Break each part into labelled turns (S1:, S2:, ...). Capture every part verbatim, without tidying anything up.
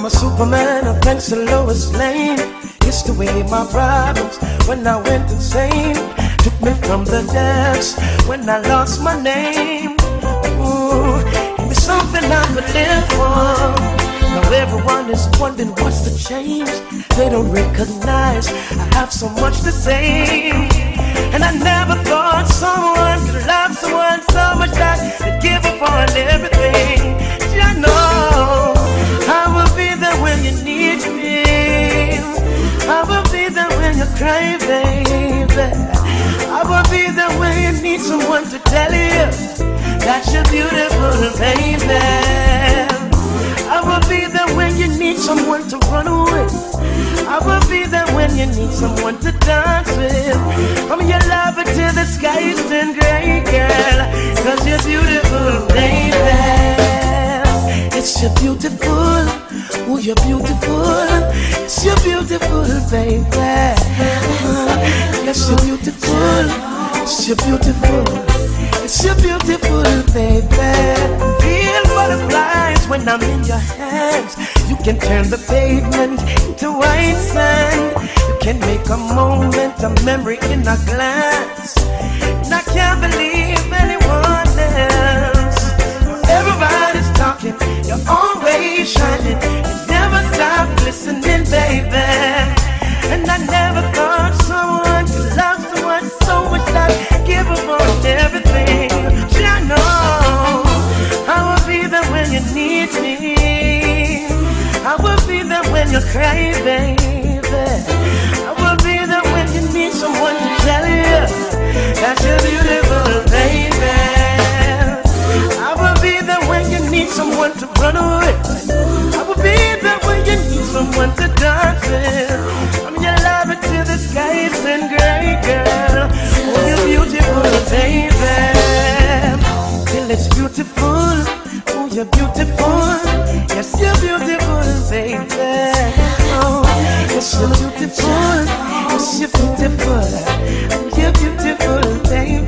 S1: a superman, a thanks to Lois Lane. Kissed away my problems when I went insane. Took me from the depths when I lost my name. Ooh, give me something I could live for. Now everyone is wondering what's the change. They don't recognize I have so much to say. And I never thought someone could love someone so much that they'd give up on everything. I know I will be there when you need me. I will be there when you cry, baby. I will be there when you need someone to tell you that you're beautiful, baby. I will be there when you need someone to run with. I will be there when you need someone to dance with. I'm your lover till the sky is turn gray, girl. Cause you're beautiful, baby. It's you're beautiful, oh you're beautiful. It's you're beautiful, baby. Yes, you're beautiful. It's you're beautiful. It's you're beautiful, baby. Feel butterflies when I'm in your hands. You can turn the pavement into white sand. You can make a moment a memory in a glance. And I can't believe anyone else. Everybody's talking, you're always shining. You never stop listening, baby. And I never thought someone could love someone so much that give up on everything. I know I will be there when you need me. I will be there when you cry, baby. I will be there when you need someone to tell you that you're beautiful, baby. I will be there when you need someone to run away. I will be there when you need someone to dance with. I'm your lover till the sky is in gray, girl. Oh, you're beautiful, baby. Till it's beautiful. Oh, you're beautiful. Yes, you're beautiful, baby. Oh, yes, you're beautiful. Yes, you're beautiful. Oh, you're beautiful, baby.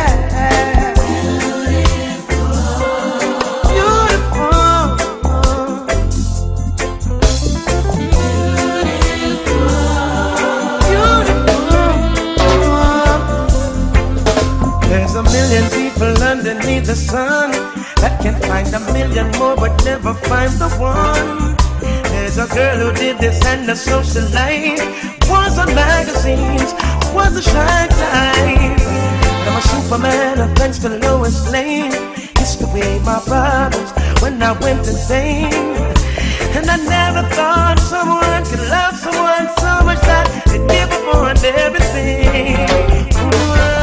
S1: Million people underneath the sun that can find a million more but never find the one. There's a girl who did this and the social life was on magazines, was a shy time. I'm a superman, and thanks to Lois Lane. Kissed away my problems when I went insane. And I never thought someone could love someone so much that they'd give up on everything. Ooh.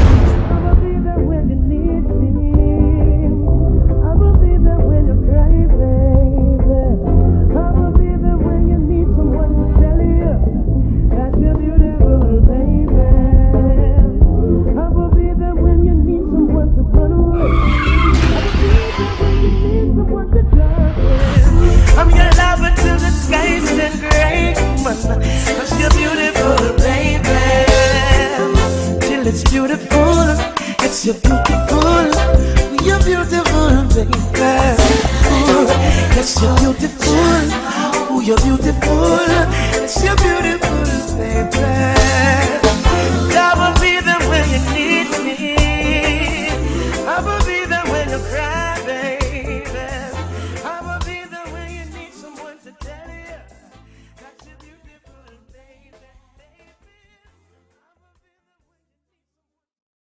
S1: Cause you're beautiful, baby. Till it's beautiful. It's you're beautiful. You're beautiful, baby. Ooh, yes, you're beautiful. Ooh, you're beautiful. It's you're beautiful, baby.